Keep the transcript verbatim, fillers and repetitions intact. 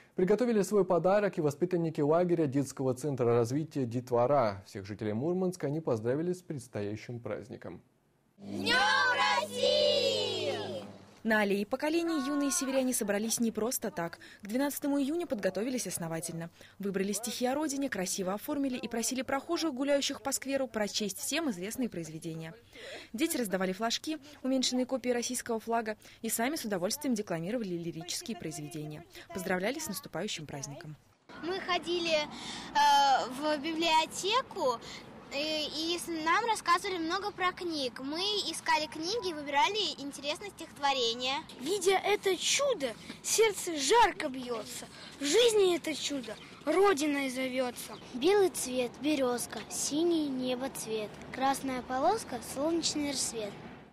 Приготовили свой подарок и воспитанники лагеря детского центра развития «Детвора». Всех жителей Мурманска они поздравили с предстоящим праздником. Днем России! На аллее поколений юные северяне собрались не просто так. К двенадцатому июня подготовились основательно. Выбрали стихи о родине, красиво оформили и просили прохожих, гуляющих по скверу, прочесть всем известные произведения. Дети раздавали флажки, уменьшенные копии российского флага, и сами с удовольствием декламировали лирические произведения. Поздравляли с наступающим праздником. Мы ходили э, в библиотеку, и нам рассказывали много про книг. Мы искали книги и выбирали интересные стихотворения. Видя это чудо, сердце жарко бьется. В жизни это чудо Родиной зовется. Белый цвет – березка, синий небо цвет, красная полоска – солнечный рассвет.